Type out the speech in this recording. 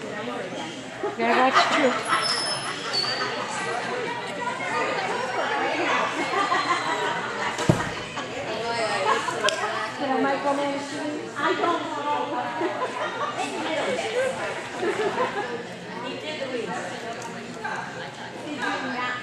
Yeah, that's true. Can I micromanage you? I don't know.